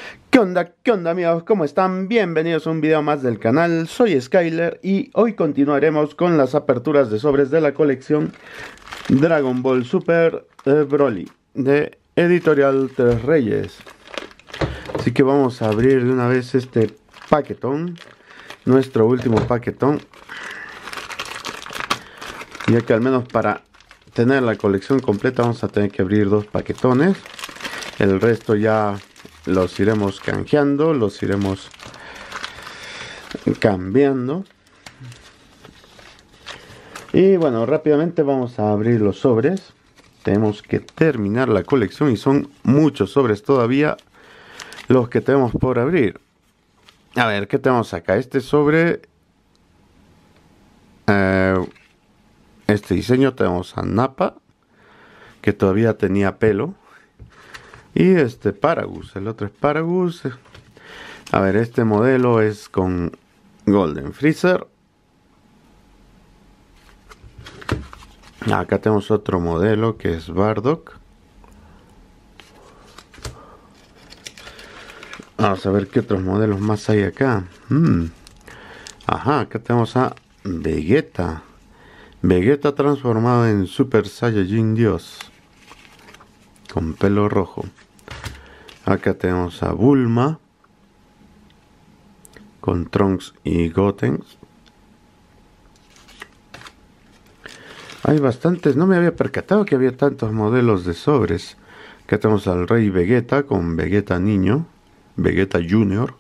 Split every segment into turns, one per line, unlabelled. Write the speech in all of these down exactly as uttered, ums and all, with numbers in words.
¿Qué onda? ¿Qué onda amigos? ¿Cómo están? Bienvenidos a un video más del canal. Soy Skyler y hoy continuaremos con las aperturas de sobres de la colección Dragon Ball Super eh, Broly de Editorial Tres Reyes. Así que vamos a abrir de una vez este paquetón, nuestro último paquetón, ya que al menos para tener la colección completa vamos a tener que abrir dos paquetones. El resto ya los iremos canjeando, los iremos cambiando. Y bueno, rápidamente vamos a abrir los sobres. Tenemos que terminar la colección y son muchos sobres todavía los que tenemos por abrir. A ver, ¿qué tenemos acá? Este sobre, eh, este diseño tenemos a Nappa, que todavía tenía pelo. Y este Paragus, el otro es Paragus. A ver, este modelo es con Golden Freezer. Acá tenemos otro modelo que es Bardock. Vamos a ver qué otros modelos más hay acá. Hmm. Ajá, acá tenemos a Vegeta. Vegeta transformado en Super Saiyajin Dios, con pelo rojo. Acá tenemos a Bulma con Trunks y Goten. Hay bastantes, no me había percatado que había tantos modelos de sobres. Acá tenemos al Rey Vegeta con Vegeta Niño, Vegeta Junior.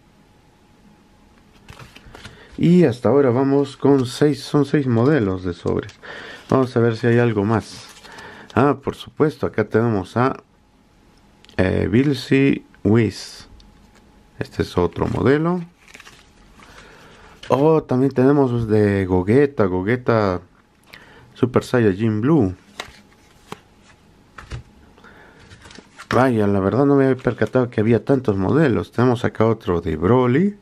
Y hasta ahora vamos con seis, son seis modelos de sobres. Vamos a ver si hay algo más. Ah, por supuesto, acá tenemos a eh, Bilsy Whis. Este es otro modelo. Oh, también tenemos de Gogeta, Gogeta Super Saiyajin Blue. Vaya, la verdad no me había percatado que había tantos modelos. Tenemos acá otro de Broly.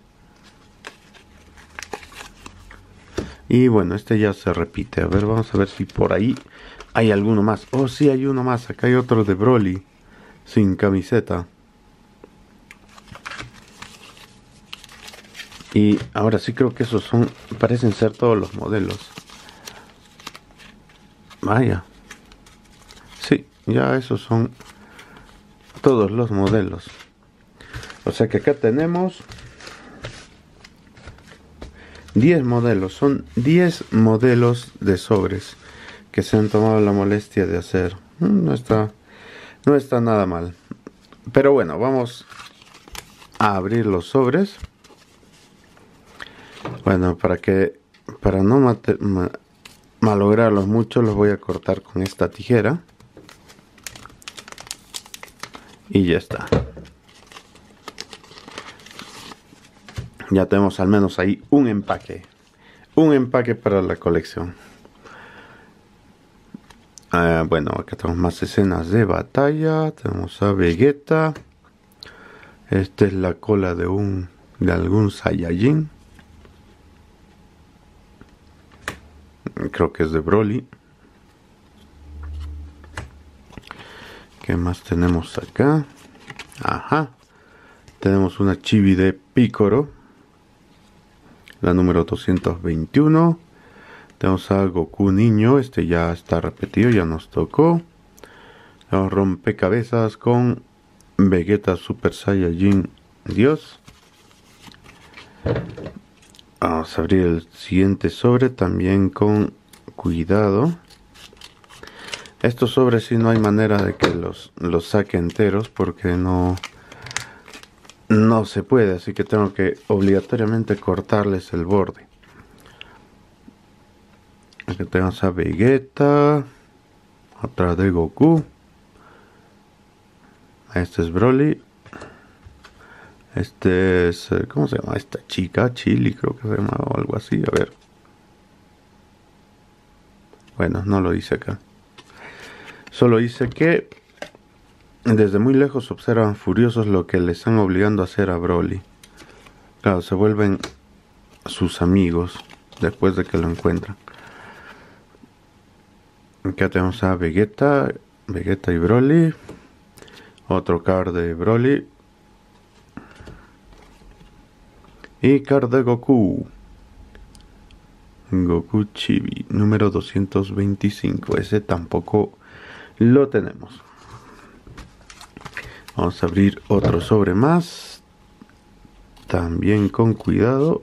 Y bueno, este ya se repite. A ver, vamos a ver si por ahí hay alguno más. Oh, sí, hay uno más. Acá hay otro de Broly sin camiseta. Y ahora sí creo que esos son, parecen ser todos los modelos. Vaya. Sí, ya esos son todos los modelos. O sea que acá tenemos diez modelos. Son diez modelos de sobres que se han tomado la molestia de hacer. No está, no está nada mal. Pero bueno, vamos a abrir los sobres. Bueno, para que para no mate, ma, malograrlos mucho, los voy a cortar con esta tijera. Y ya está. Ya tenemos al menos ahí un empaque. Un empaque para la colección. Uh, bueno, acá tenemos más escenas de batalla. Tenemos a Vegeta. Esta es la cola de un de algún Saiyajin. Creo que es de Broly. ¿Qué más tenemos acá? Ajá. Tenemos una chibi de Piccolo, la número doscientos veintiuno. Tenemos a Goku niño. Este ya está repetido, ya nos tocó. Tenemos rompecabezas con Vegeta Super Saiyajin Dios. Vamos a abrir el siguiente sobre también con cuidado. Estos sobres sí no hay manera de que los, los saque enteros porque no, no se puede. Así que tengo que obligatoriamente cortarles el borde. Aquí tenemos a Vegeta. Otra de Goku. Este es Broly. Este es, ¿cómo se llama esta chica? Chili creo que se llamaba o algo así, a ver. Bueno, no lo dice acá. Solo dice que desde muy lejos observan furiosos lo que le están obligando a hacer a Broly. Claro, se vuelven sus amigos después de que lo encuentran. Acá tenemos a Vegeta, Vegeta y Broly. Otro card de Broly. Y card de Goku. Goku Chibi, número doscientos veinticinco. Ese tampoco lo tenemos. Vamos a abrir otro sobre más. También con cuidado.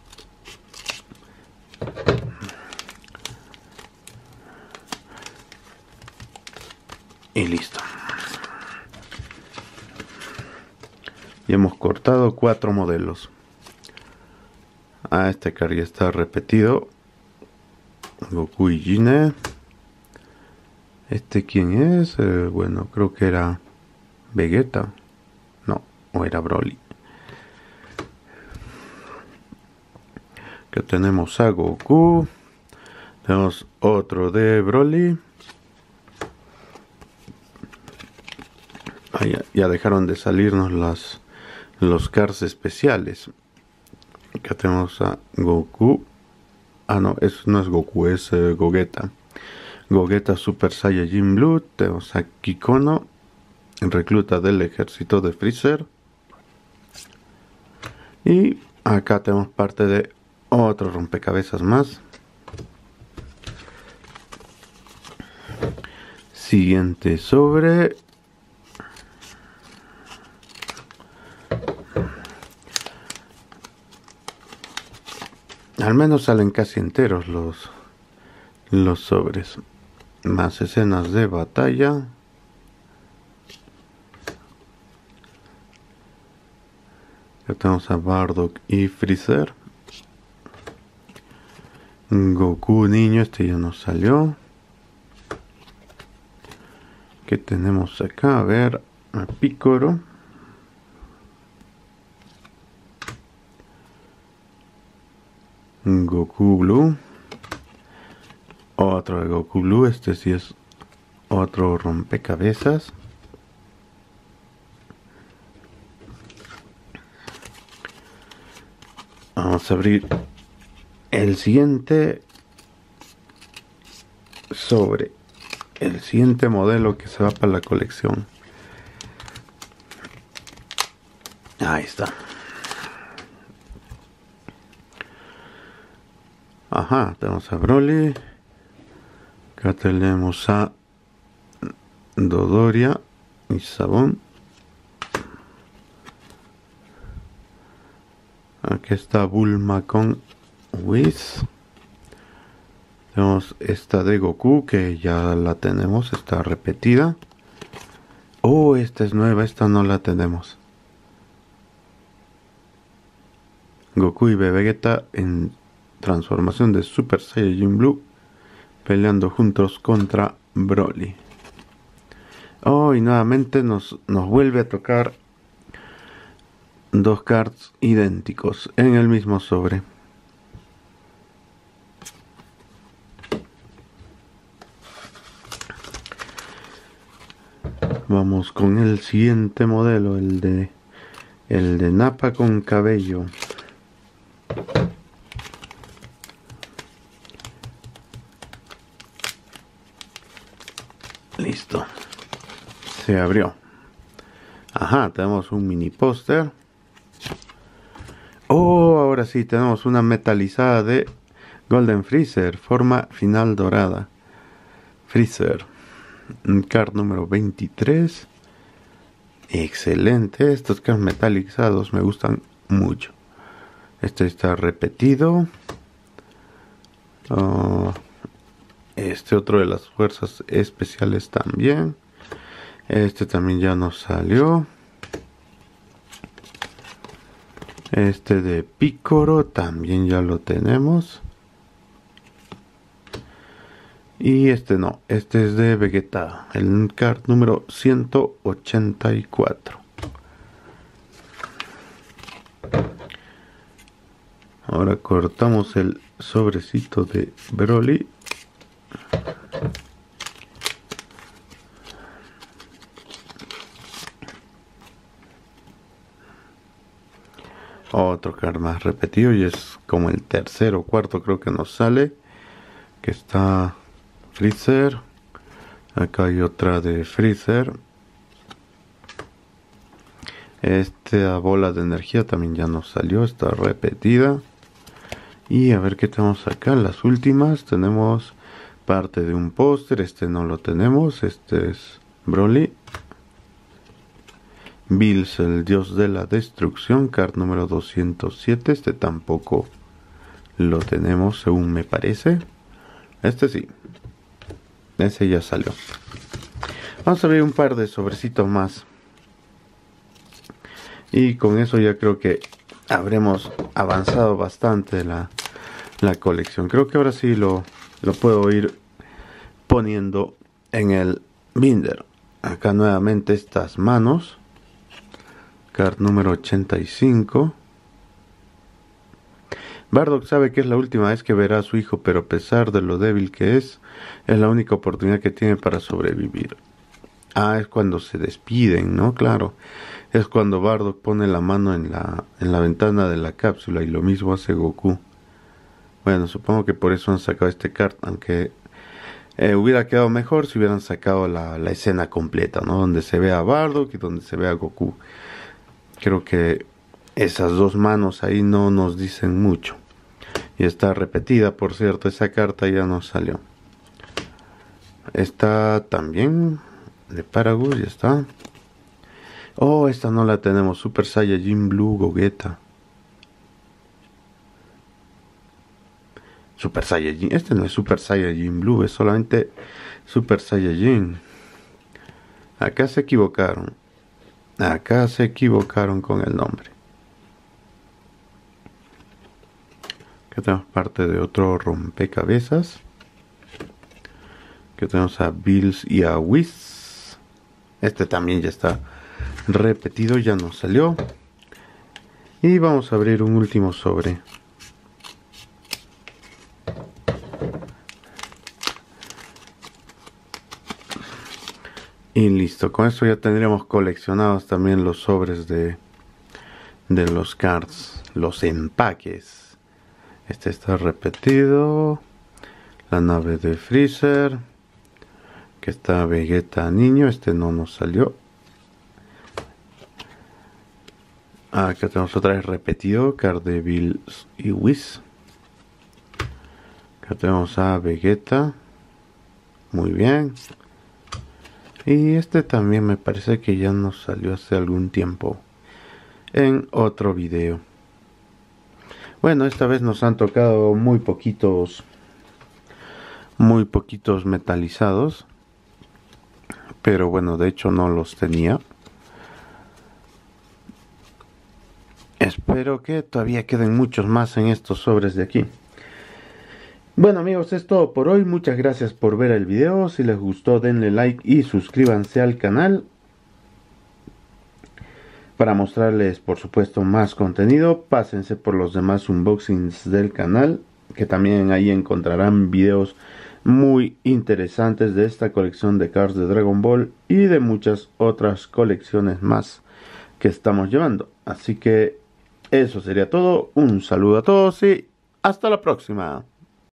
Y listo. Y hemos cortado cuatro modelos. Ah, este card ya está repetido. Goku y Gine. ¿Este quién es? Eh, bueno, creo que era Vegeta. No, o era Broly. Que tenemos a Goku. Tenemos otro de Broly. Ah, ya, ya dejaron de salirnos las, los cards especiales. Acá tenemos a Goku. Ah, no, eso no es Goku, es uh, Gogeta. Gogeta Super Saiyajin Blue. Tenemos a Kikono, recluta del ejército de Freezer. Y acá tenemos parte de otro rompecabezas más. Siguiente sobre. Al menos salen casi enteros los, los sobres. Más escenas de batalla. Ya tenemos a Bardock y Freezer. Goku niño, este ya nos salió. ¿Qué tenemos acá? A ver, a Piccolo. Goku Blue. Otro de Goku Blue. Este sí es otro rompecabezas. Vamos a abrir el siguiente sobre. El siguiente modelo que se va para la colección. Ahí está. Ajá, tenemos a Broly. Acá tenemos a Dodoria y Sabón. Aquí está Bulma con Whis. Tenemos esta de Goku que ya la tenemos, está repetida. Oh, esta es nueva, esta no la tenemos. Goku y Vegeta en transformación de Super Saiyajin Blue peleando juntos contra Broly. Oh, y nuevamente nos, nos vuelve a tocar dos cards idénticos en el mismo sobre. Vamos con el siguiente modelo, el de el de Nappa con cabello. Listo. Se abrió. Ajá, tenemos un mini póster. Oh, ahora sí, tenemos una metalizada de Golden Freezer, forma final dorada. Freezer. Card número veintitrés. Excelente. Estos cards metalizados me gustan mucho. Este está repetido. Oh, este otro de las fuerzas especiales también. Este también ya nos salió. Este de Piccolo también ya lo tenemos. Y este no, este es de Vegeta, el card número ciento ochenta y cuatro. Ahora cortamos el sobrecito de Broly. Otro card más repetido y es como el tercero o cuarto creo que nos sale. Que está Freezer. Acá hay otra de Freezer. Esta bola de energía también ya nos salió, está repetida. Y a ver qué tenemos acá, las últimas. Tenemos parte de un póster, este no lo tenemos, este es Broly. Bills, el dios de la destrucción, card número doscientos siete, este tampoco lo tenemos según me parece. Este sí, ese ya salió. Vamos a ver un par de sobrecitos más. Y con eso ya creo que habremos avanzado bastante la, la colección. Creo que ahora sí lo, lo puedo ir poniendo en el binder. Acá nuevamente estas manos. Card número ochenta y cinco. Bardock sabe que es la última vez que verá a su hijo, pero a pesar de lo débil que es, es la única oportunidad que tiene para sobrevivir. Ah, es cuando se despiden, ¿no? Claro. Es cuando Bardock pone la mano en la, en la ventana de la cápsula y lo mismo hace Goku. Bueno, supongo que por eso han sacado este card, aunque eh, hubiera quedado mejor si hubieran sacado la, la escena completa, ¿no? Donde se ve a Bardock y donde se ve a Goku. Creo que esas dos manos ahí no nos dicen mucho. Y está repetida, por cierto, esa carta ya nos salió. Esta también de Paragus, ya está. Oh, esta no la tenemos. Super Saiyajin Blue Gogeta. Super Saiyajin. Este no es Super Saiyajin Blue, es solamente Super Saiyajin. Acá se equivocaron. Acá se equivocaron con el nombre. Acá tenemos parte de otro rompecabezas. Aquí tenemos a Bills y a Whis. Este también ya está repetido, ya nos salió. Y vamos a abrir un último sobre. Y listo, con esto ya tendríamos coleccionados también los sobres de, de los cards, los empaques. Este está repetido. La nave de Freezer. Que está Vegeta niño, este no nos salió. Ah, acá tenemos otra vez repetido, card de Bills y Whis. Acá tenemos a Vegeta. Muy bien. Y este también me parece que ya nos salió hace algún tiempo en otro video. Bueno, esta vez nos han tocado muy poquitos, muy poquitos metalizados. Pero bueno, de hecho no los tenía. Espero que todavía queden muchos más en estos sobres de aquí. Bueno amigos, es todo por hoy. Muchas gracias por ver el video. Si les gustó denle like y suscríbanse al canal. Para mostrarles por supuesto más contenido. Pásense por los demás unboxings del canal. Que también ahí encontrarán videos muy interesantes de esta colección de cards de Dragon Ball. Y de muchas otras colecciones más que estamos llevando. Así que eso sería todo. Un saludo a todos y hasta la próxima.